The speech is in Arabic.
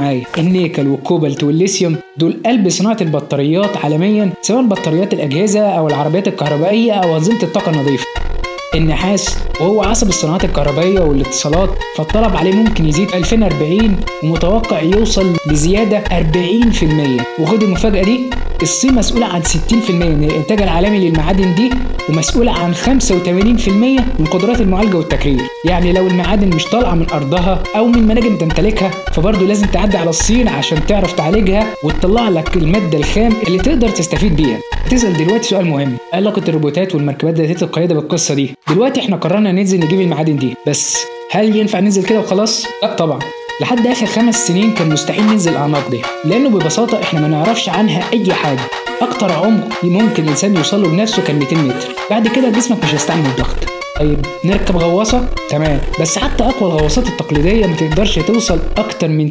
معايا. النيكل والكوبالت والليثيوم دول قلب صناعة البطاريات عالميا، سواء بطاريات الأجهزة أو العربيات الكهربائية أو أنظمة الطاقة النظيفة. النحاس وهو عصب الصناعات الكهربائية والاتصالات، فالطلب عليه ممكن يزيد في 2040 ومتوقع يوصل لزيادة 40%. وخد المفاجأة دي، الصين مسؤولة عن 60% من الإنتاج العالمي للمعادن دي، ومسؤولة عن 85% من قدرات المعالجة والتكرير. يعني لو المعادن مش طالعة من أرضها أو من مناجم تمتلكها، فبرضه لازم تعدي على الصين عشان تعرف تعالجها وتطلع لك المادة الخام اللي تقدر تستفيد بيها. تسأل دلوقتي سؤال مهم: ايه علاقة الروبوتات والمركبات ذاتية القيادة بالقصة دي؟ دلوقتي احنا قررنا ننزل نجيب المعادن دي، بس هل ينفع ننزل كده وخلاص؟ لا طبعا. لحد آخر 5 سنين كان مستحيل ننزل الأعماق دي، لأنه ببساطة احنا ما نعرفش عنها أي حاجة. أكتر عمق ممكن الإنسان يوصله بنفسه كان 200 متر، بعد كده جسمك مش هيستحمل الضغط. طيب نركب غواصة؟ تمام، بس حتى أقوى الغواصات التقليدية ما تقدرش توصل أكتر من